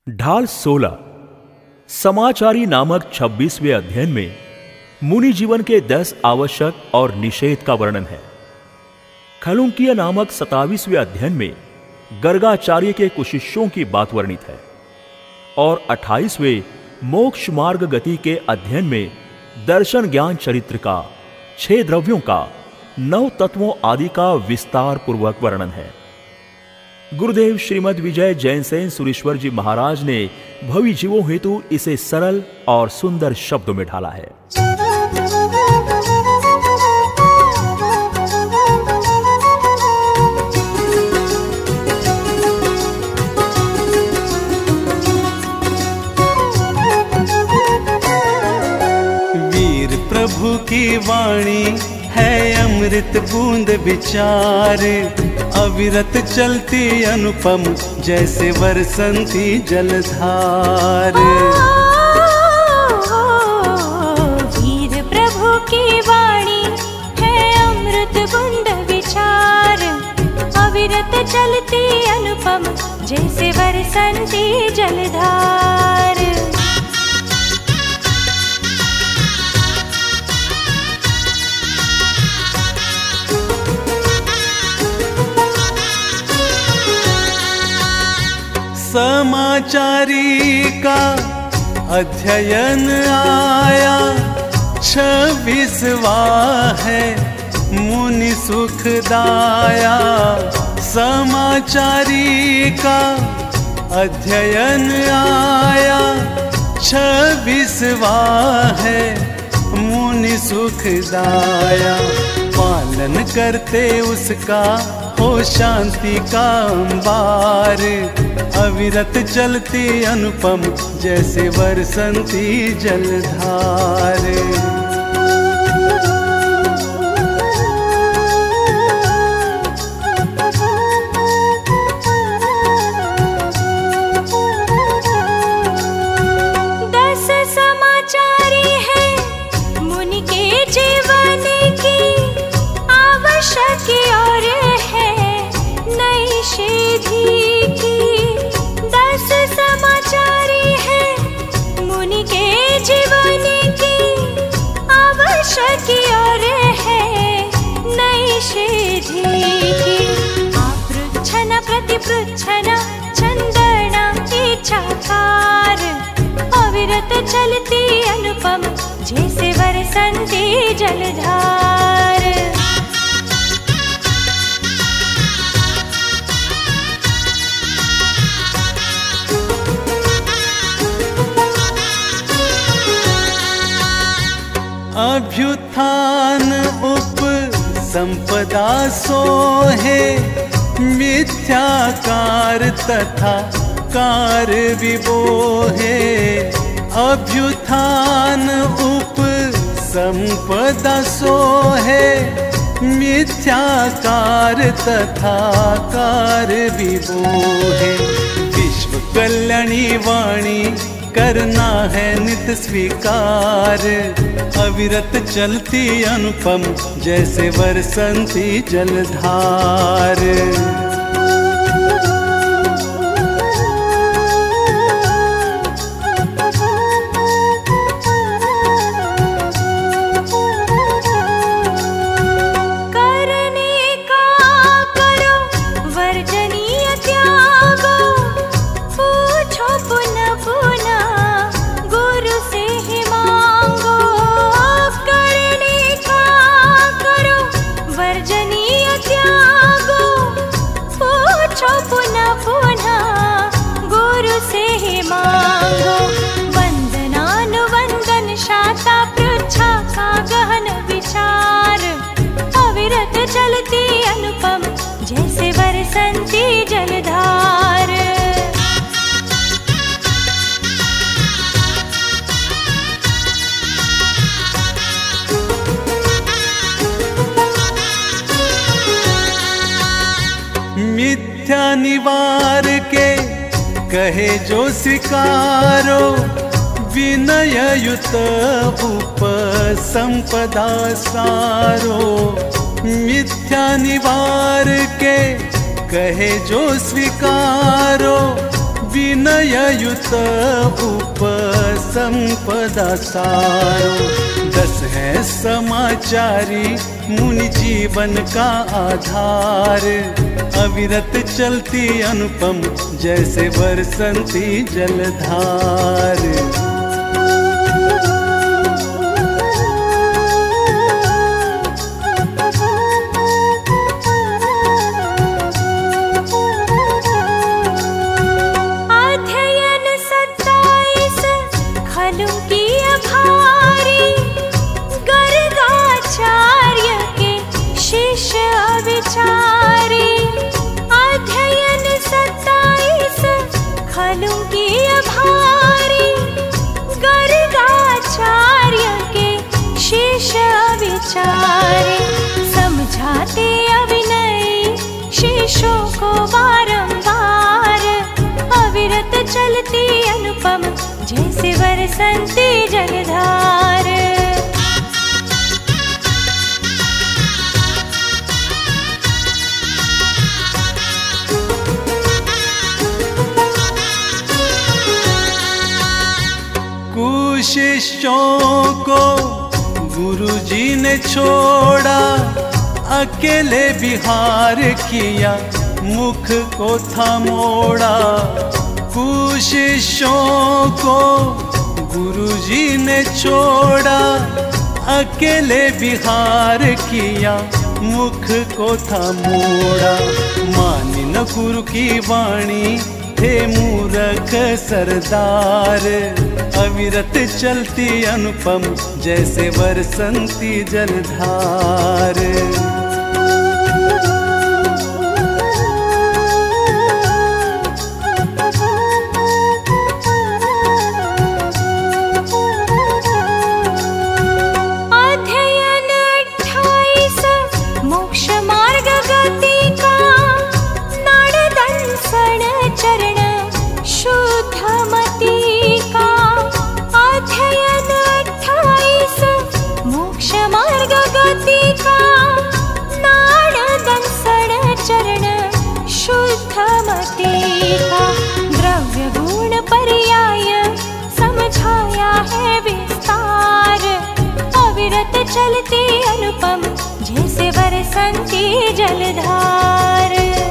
ढाल 16 समाचारी नामक 26वें अध्ययन में मुनि जीवन के 10 आवश्यक और निषेध का वर्णन है। खलुंकिय नामक 27वें अध्ययन में गर्गाचार्य के कुछ शिष्यों की बात वर्णित है और 28वें मोक्ष मार्ग गति के अध्ययन में दर्शन ज्ञान चरित्र का 6 द्रव्यों का 9 तत्वों आदि का विस्तार पूर्वक वर्णन है। गुरुदेव श्रीमद विजय जैन सेन सुरेश्वर जी महाराज ने भवी जीवों हेतु इसे सरल और सुंदर शब्दों में ढाला है। वीर प्रभु की वाणी है अमृत बूंद विचार, अविरत चलती अनुपम जैसे बरसती जलधार। वीर प्रभु की वाणी है अमृत बूंद विचार, अविरत चलती अनुपम जैसे बरसती जलधार। समाचारी का अध्ययन आया 26वां है मुनि सुखदाया। समाचारी का अध्ययन आया 26वां है मुनि सुखदाया। पालन करते उसका हो शांति का अंबार, अविरत चलती अनुपम जैसे बरसती जलधार। प्रतिपृच्छना चंदना इच्छाकार, अविरत चलती अनुपम जैसे बरसती जलधार। अभ्युत्थान उप संपदा सोहे, मिथ्याकार तथा कार विबोहे। अभ्युत्थान उप संपदा सोहे, मिथ्याकार तथा कार विबोहे। विश्व कल्याणी वाणी करना है नित स्वीकार, अविरत चलती अनुपम जैसे बरसती जलधार। चलती अनुपम जैसे बरसती जलधार। मिथ्या निवार के कहे जो स्वीकारो, विनय युत उप संपदा सारो। मिथ्या निवार के कहे जो स्वीकारो, विनय विनययुत उपसंपदा सारो। 10 है समाचारी मुनि जीवन का आधार। अविरत चलती अनुपम जैसे बरसंती जलधार। समझाते अविनयी शिष्यों को बारंबार। अविरत चलती अनुपम जैसे बरसंती जलधार। कुशिष्यों को गुरुजी ने छोड़ा, अकेले विहार किया मुख को था मोड़ा। कुशिष्यों को गुरुजी ने छोड़ा, अकेले विहार किया मुख को था मोड़ा। मानी न गुरु की वाणी थे मूरख सरदार। अविरत चलती अनुपम जैसे बरसंती जलधार। अध्ययन 28 मोक्ष मार्ग गति का, नाड़ दंसन चरण शुद्ध मति का। अध्ययन 28 मोक्ष मार्ग गति का, नाड़ दंसन चरण शुद्ध मति का। द्रव्य गुण पर्याय समझाया है विस्तार। अविरत चलती अनुपम जैसे बरसंती जलधार।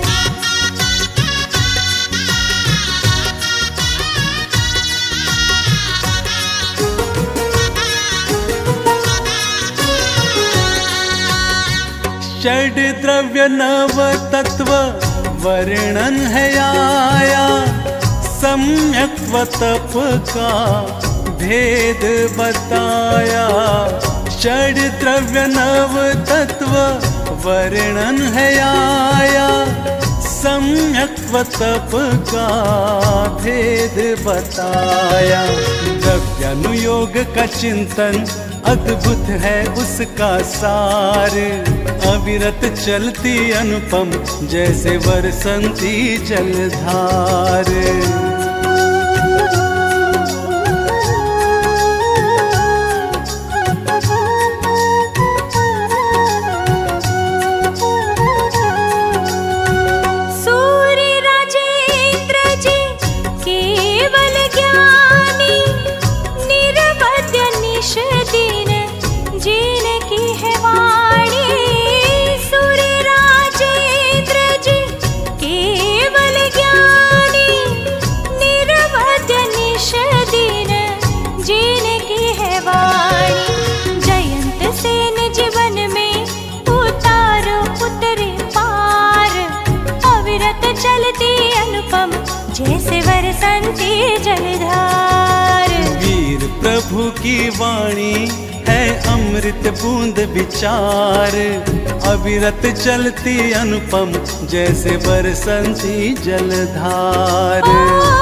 षड द्रव्य नव तत्व वर्णन है आया। सम्यक तप का भेद बताया। षड द्रव्य नव तत्व वर्णन है आया। सम्यक तप का भेद बताया। द्रव्यानुयोग का चिंतन अद्भुत है उसका सार। अविरत चलती अनुपम जैसे बरसंती जलधार। जैसे बरसंती जलधार। वीर प्रभु की वाणी है अमृत बूंद विचार। अविरत चलती अनुपम जैसे बरसंती जलधार।